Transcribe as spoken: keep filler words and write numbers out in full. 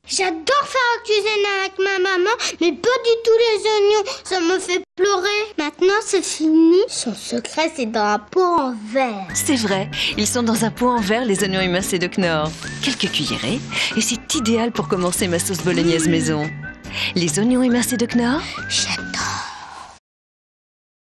J'adore faire la cuisine avec ma maman, mais pas du tout les oignons. Ça me fait pleurer. Maintenant, c'est fini. Son secret, c'est dans un pot en verre. C'est vrai, ils sont dans un pot en verre, les oignons émincés de Knorr. Quelques cuillerées, et c'est idéal pour commencer ma sauce bolognaise maison. Les oignons émincés de Knorr, J'adore.